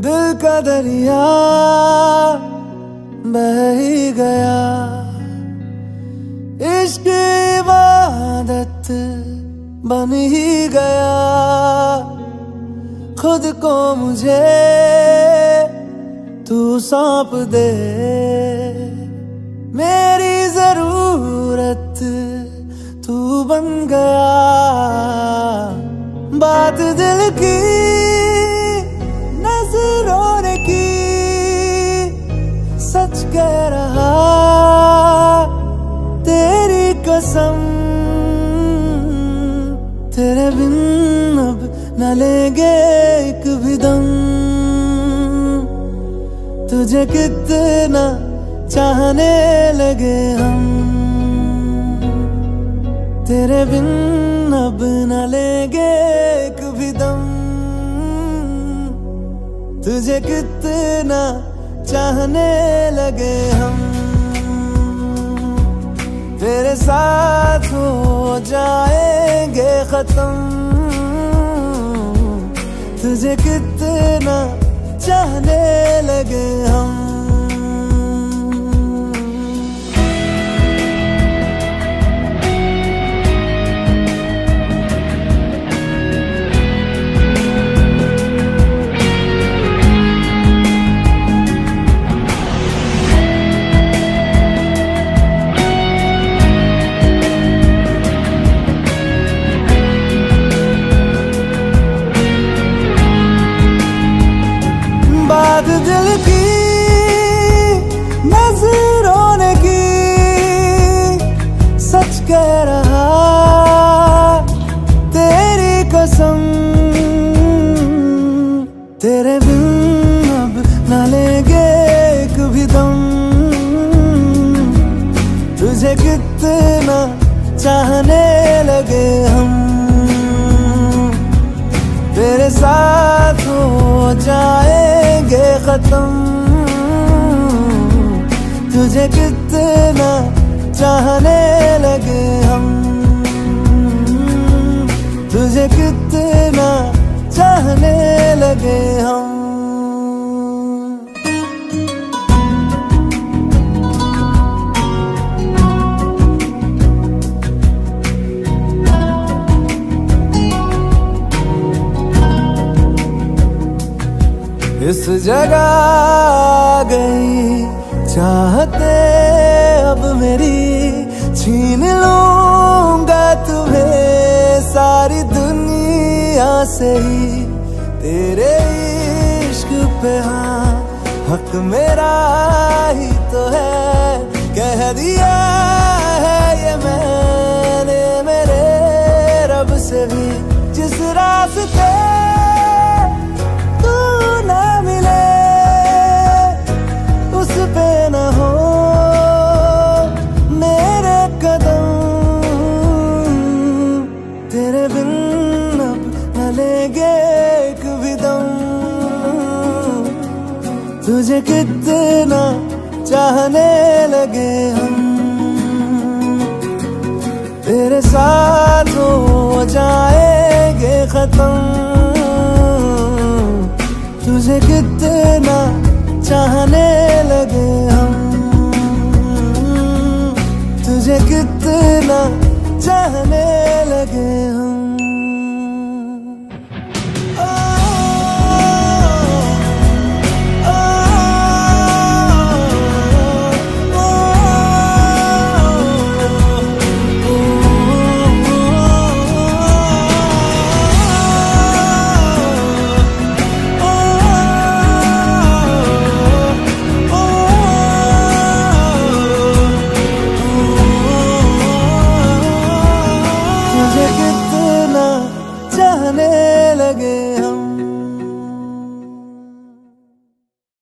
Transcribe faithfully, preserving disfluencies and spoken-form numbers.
दिल का दरिया बह ही गया, इश्क इबादत बन ही गया। खुद को मुझे तू सौंप दे, मेरी जरूरत तू बन गया। बात दिल की नजरों ने की, सच कह रहा तेरी कसम। तेरे बिन अब न लेंगे एक भी दम, तुझे कितना चाहने लगे हम। तेरे बिन अब न लेंगे एक भी दम, तुझे कितना चाहने लगे हम। तेरे साथ हो जाएंगे खत्म, तुझे कितना चाहने लगे हम। बात दिल की नजरों ने की, सच कह रहा तेरी कसम। तेरे बिन अब न लेंगे एक भी दम, तुझे कितना चाहने लगे हम। तेरे साथ हो जाएंगे खत्म, तुझे कितना चाहने लगे हम। तुझे कितना चाहने लगे हम। इस जगह गई चाहते अब मेरी, छीन लूंगा तुम्हें सारी दुनिया से ही। तेरे इश्क पे हाँ हक मेरा ही तो है, कह दिया है ये मैंने मेरे रब से भी। जिस रास्ते पे न हो मेरे कदम, तेरे बिन अब न लेंगे एक भी दम, तुझे कितना चाहने लगे हम। तेरे साथ हो जाएंगे खत्म, तुझे कितना चाहने